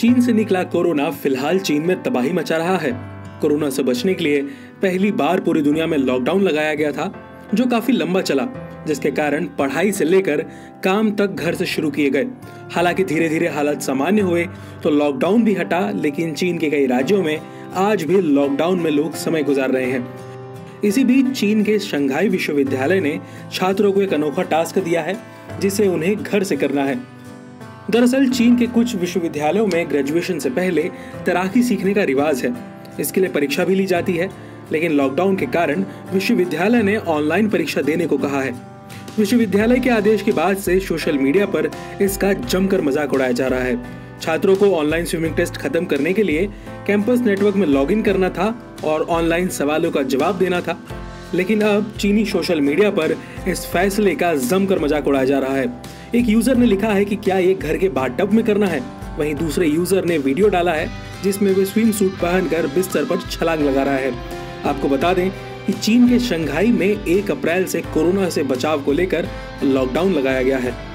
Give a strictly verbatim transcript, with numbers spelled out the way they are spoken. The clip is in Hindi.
चीन से निकला कोरोना फिलहाल चीन में तबाही मचा रहा है। कोरोना से बचने के लिए पहली बार पूरी दुनिया में लॉकडाउन लगाया गया था, जो काफी लंबा चला, जिसके कारण पढ़ाई से लेकर काम तक घर से शुरू किए गए। हालांकि धीरे धीरे हालात सामान्य हुए तो लॉकडाउन भी हटा, लेकिन चीन के कई राज्यों में आज भी लॉकडाउन में लोग समय गुजार रहे हैं। इसी बीच चीन के शंघाई विश्वविद्यालय ने छात्रों को एक अनोखा टास्क दिया है, जिसे उन्हें घर से करना है। दरअसल चीन के कुछ विश्वविद्यालयों में ग्रेजुएशन से पहले तैराकी सीखने का रिवाज है। इसके लिए परीक्षा भी ली जाती है, लेकिन लॉकडाउन के कारण विश्वविद्यालय ने ऑनलाइन परीक्षा देने को कहा है। विश्वविद्यालय के आदेश के बाद से सोशल मीडिया पर इसका जमकर मजाक उड़ाया जा रहा है। छात्रों को ऑनलाइन स्विमिंग टेस्ट खत्म करने के लिए कैंपस नेटवर्क में लॉगिन करना था और ऑनलाइन सवालों का जवाब देना था, लेकिन अब चीनी सोशल मीडिया पर इस फैसले का जमकर मजाक उड़ाया जा रहा है। एक यूजर ने लिखा है कि क्या ये घर के बाथटब में करना है। वहीं दूसरे यूजर ने वीडियो डाला है जिसमें वे स्विम सूट पहनकर बिस्तर पर छलांग लगा रहा है। आपको बता दें कि चीन के शंघाई में एक अप्रैल से कोरोना से बचाव को लेकर लॉकडाउन लगाया गया है।